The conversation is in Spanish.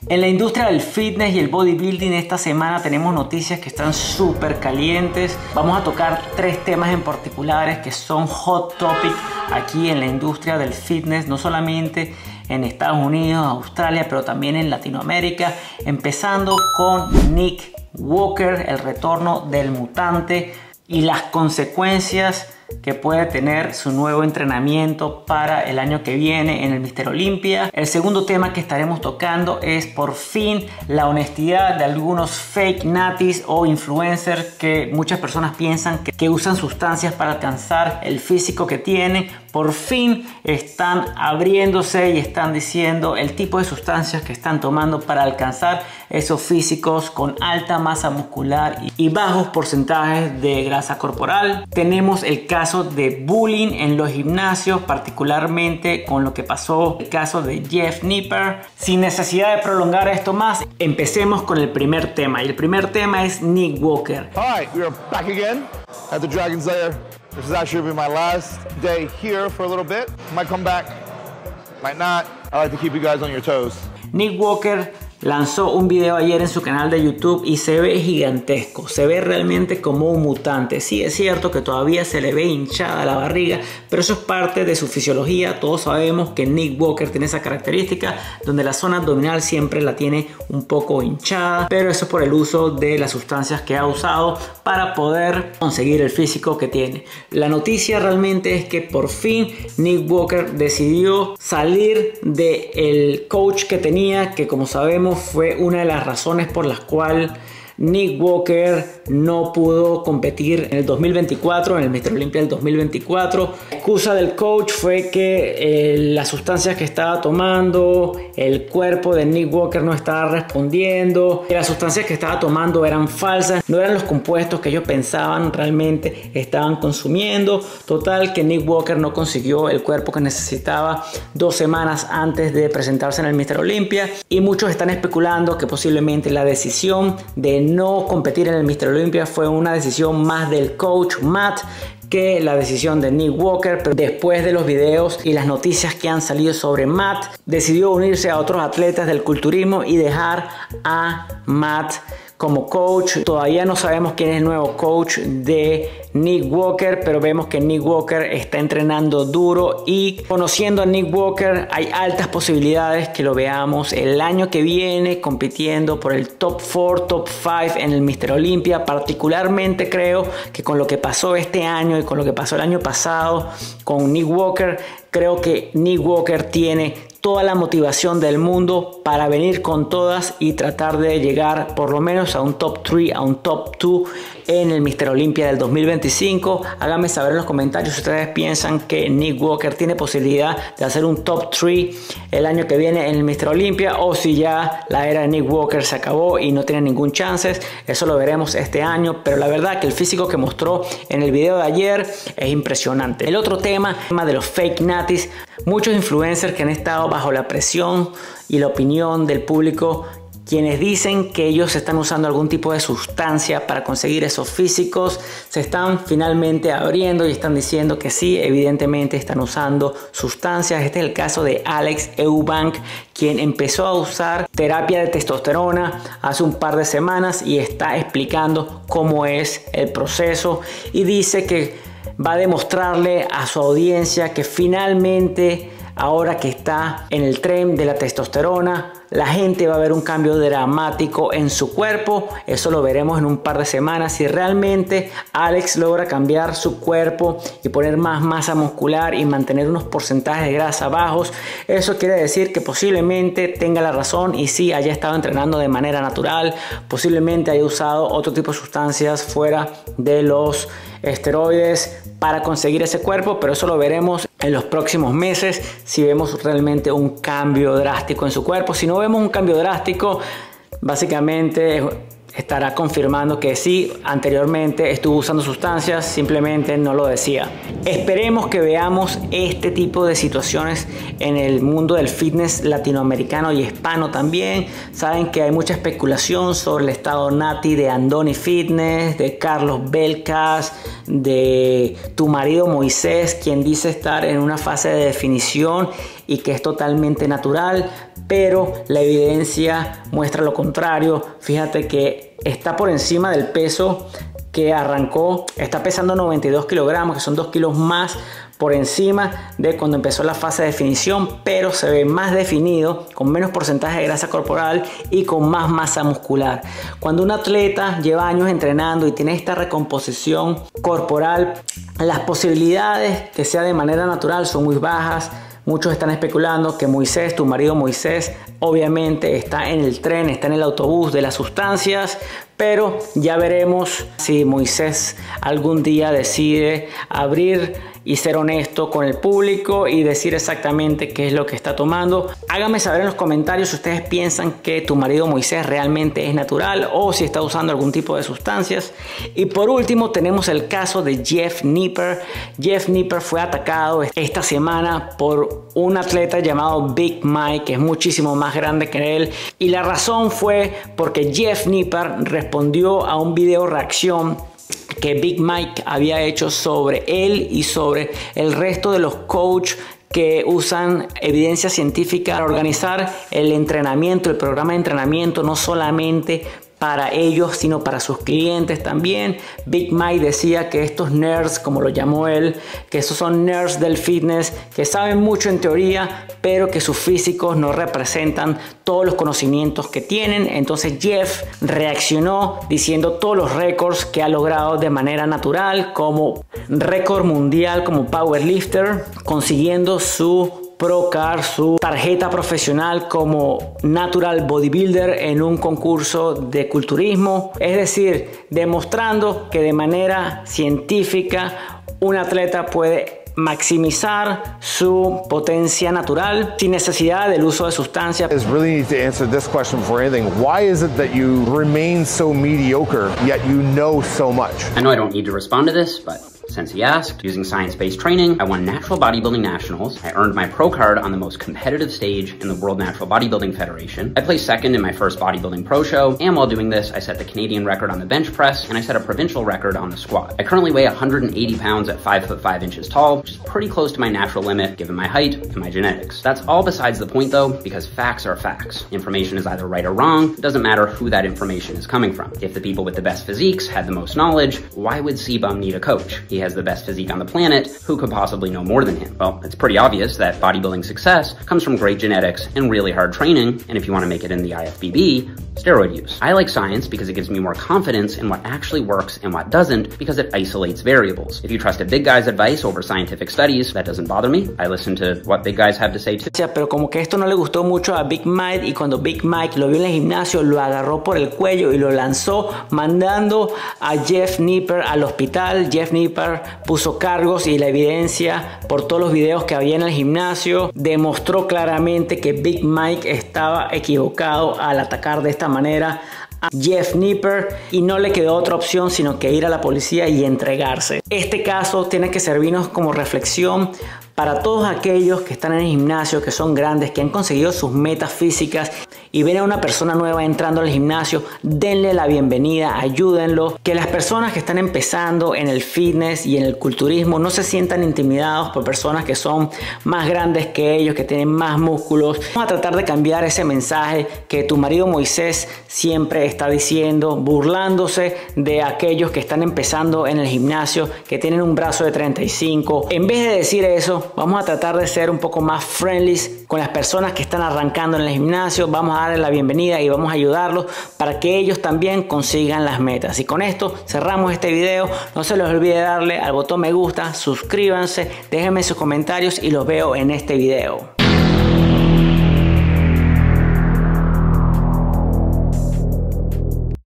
En la industria del fitness y el bodybuilding esta semana tenemos noticias que están súper calientes. Vamos a tocar 3 temas en particulares que son hot topic aquí en la industria del fitness, no solamente en Estados Unidos, Australia, pero también en Latinoamérica. Empezando con Nick Walker, el retorno del mutante y las consecuencias que puede tener su nuevo entrenamiento para el año que viene en el Mr. Olympia. El segundo tema que estaremos tocando es por fin la honestidad de algunos fake natis o influencers que muchas personas piensan que usan sustancias para alcanzar el físico que tienen. Por fin están abriéndose y están diciendo el tipo de sustancias que están tomando para alcanzar esos físicos con alta masa muscular y bajos porcentajes de grasa corporal. Tenemos el caso de bullying en los gimnasios, particularmente con lo que pasó el caso de Jeff Nipper. Sin necesidad de prolongar esto más, empecemos con el primer tema. Y el primer tema es Nick Walker. All right, we are back again at the Dragon's Lair. This is actually be my last day here for a little bit. Might come back, might not. I like to keep you guys on your toes. Nick Walker lanzó un video ayer en su canal de YouTube y se ve gigantesco, se ve realmente como un mutante. Sí, es cierto que todavía se le ve hinchada la barriga, pero eso es parte de su fisiología. Todos sabemos que Nick Walker tiene esa característica donde la zona abdominal siempre la tiene un poco hinchada, pero eso es por el uso de las sustancias que ha usado para poder conseguir el físico que tiene. La noticia realmente es que por fin Nick Walker decidió salir del coach que tenía, que como sabemos fue una de las razones por las cuales Nick Walker no pudo competir en el 2024, en el Mr. Olympia del 2024. La excusa del coach fue que las sustancias que estaba tomando, el cuerpo de Nick Walker no estaba respondiendo, que las sustancias que estaba tomando eran falsas, no eran los compuestos que ellos pensaban realmente estaban consumiendo. Total, que Nick Walker no consiguió el cuerpo que necesitaba 2 semanas antes de presentarse en el Mr. Olympia, y muchos están especulando que posiblemente la decisión de no competir en el Mr. Olympia fue una decisión más del coach Matt que la decisión de Nick Walker. Pero después de los videos y las noticias que han salido sobre Matt, decidió unirse a otros atletas del culturismo y dejar a Matt como coach. Todavía no sabemos quién es el nuevo coach de Nick Walker, pero vemos que Nick Walker está entrenando duro, y conociendo a Nick Walker hay altas posibilidades que lo veamos el año que viene compitiendo por el top 4, top 5 en el Mr. Olympia. Particularmente creo que con lo que pasó este año y con lo que pasó el año pasado con Nick Walker, creo que Nick Walker tiene toda la motivación del mundo para venir con todas y tratar de llegar por lo menos a un top 3, a un top 2 en el Mr. Olympia del 2025. Háganme saber en los comentarios si ustedes piensan que Nick Walker tiene posibilidad de hacer un top 3 el año que viene en el Mr. Olympia, o si ya la era de Nick Walker se acabó y no tiene ningún chance. Eso lo veremos este año, pero la verdad que el físico que mostró en el video de ayer es impresionante. El otro tema de los fake natis, muchos influencers que han estado bajo la presión y la opinión del público, quienes dicen que ellos están usando algún tipo de sustancia para conseguir esos físicos, se están finalmente abriendo y están diciendo que sí, evidentemente están usando sustancias. Este es el caso de Alex Eubank, quien empezó a usar terapia de testosterona hace un par de semanas y está explicando cómo es el proceso, y dice que va a demostrarle a su audiencia que finalmente, ahora que está en el tren de la testosterona, la gente va a ver un cambio dramático en su cuerpo. Eso lo veremos en un par de semanas. Si realmente Alex logra cambiar su cuerpo y poner más masa muscular y mantener unos porcentajes de grasa bajos, eso quiere decir que posiblemente tenga la razón y sí haya estado entrenando de manera natural, posiblemente haya usado otro tipo de sustancias fuera de los esteroides para conseguir ese cuerpo, pero eso lo veremos en los próximos meses si vemos realmente un cambio drástico en su cuerpo. Si no vemos un cambio drástico, básicamente estará confirmando que sí, anteriormente estuvo usando sustancias, simplemente no lo decía. Esperemos que veamos este tipo de situaciones en el mundo del fitness latinoamericano y hispano también. Saben que hay mucha especulación sobre el estado nati de Andoni Fitness, de Carlos Belcas, de tu marido Moisés, quien dice estar en una fase de definición y que es totalmente natural, pero la evidencia muestra lo contrario. Fíjate que está por encima del peso que arrancó, está pesando 92 kilogramos, que son 2 kilos más por encima de cuando empezó la fase de definición, pero se ve más definido, con menos porcentaje de grasa corporal y con más masa muscular. Cuando un atleta lleva años entrenando y tiene esta recomposición corporal, las posibilidades que sea de manera natural son muy bajas. Muchos están especulando que Moisés, tu marido Moisés, obviamente está en el tren, está en el autobús de las sustancias, pero ya veremos si Moisés algún día decide abrir y ser honesto con el público y decir exactamente qué es lo que está tomando. Háganme saber en los comentarios si ustedes piensan que tu marido Moisés realmente es natural o si está usando algún tipo de sustancias. Y por último tenemos el caso de Jeff Nipper. Jeff Nipper fue atacado esta semana por un atleta llamado Big Mike, que es muchísimo más grande que él, y la razón fue porque Jeff Nipper respondió a un video reacción que Big Mike había hecho sobre él y sobre el resto de los coaches que usan evidencia científica para organizar el entrenamiento, el programa de entrenamiento, no solamente para ellos, sino para sus clientes también. Big Mike decía que estos nerds, como lo llamó él, que estos son nerds del fitness, que saben mucho en teoría, pero que sus físicos no representan todos los conocimientos que tienen. Entonces Jeff reaccionó diciendo todos los récords que ha logrado de manera natural, como récord mundial como powerlifter, consiguiendo su Pro Card, su tarjeta profesional como Natural Bodybuilder en un concurso de culturismo. Es decir, demostrando que de manera científica un atleta puede maximizar su potencia natural sin necesidad del uso de sustancias. I really need to answer this question before anything. Why is it that you remain so mediocre, yet you know so much? I know I don't need to respond to this, but since he asked, using science-based training, I won Natural Bodybuilding Nationals. I earned my pro card on the most competitive stage in the World Natural Bodybuilding Federation. I placed second in my first bodybuilding pro show, and while doing this, I set the Canadian record on the bench press, and I set a provincial record on the squat. I currently weigh 180 pounds at 5'5" tall, which is pretty close to my natural limit given my height and my genetics. That's all besides the point though, because facts are facts. Information is either right or wrong. It doesn't matter who that information is coming from. If the people with the best physiques had the most knowledge, why would CBum need a coach? He has the best physique on the planet. Who could possibly know more than him? Well, it's pretty obvious that bodybuilding success comes from great genetics and really hard training, and if you want to make it in the IFBB, steroid use. I like science because it gives me more confidence in what actually works and what doesn't, because it isolates variables. If you trust a big guy's advice over scientific studies, that doesn't bother me. I listen to what big guys have to say too. Pero como que esto no le gustó mucho a Big Mike, y cuando Big Mike lo vio en el gimnasio, lo agarró por el cuello y lo lanzó, mandando a Jeff Nipper al hospital. Jeff Nipper puso cargos y la evidencia por todos los videos que había en el gimnasio demostró claramente que Big Mike estaba equivocado al atacar de esta manera a Jeff Nipper, y no le quedó otra opción sino que ir a la policía y entregarse. Este caso tiene que servirnos como reflexión para todos aquellos que están en el gimnasio, que son grandes, que han conseguido sus metas físicas y ven a una persona nueva entrando al gimnasio. Denle la bienvenida, ayúdenlo. Que las personas que están empezando en el fitness y en el culturismo no se sientan intimidados por personas que son más grandes que ellos, que tienen más músculos. Vamos a tratar de cambiar ese mensaje que tu marido Moisés siempre está diciendo, burlándose de aquellos que están empezando en el gimnasio, que tienen un brazo de 35. En vez de decir eso, vamos a tratar de ser un poco más friendly con las personas que están arrancando en el gimnasio. Vamos a darles la bienvenida y vamos a ayudarlos para que ellos también consigan las metas. Y con esto cerramos este video. No se les olvide darle al botón me gusta, suscríbanse, déjenme sus comentarios y los veo en este video.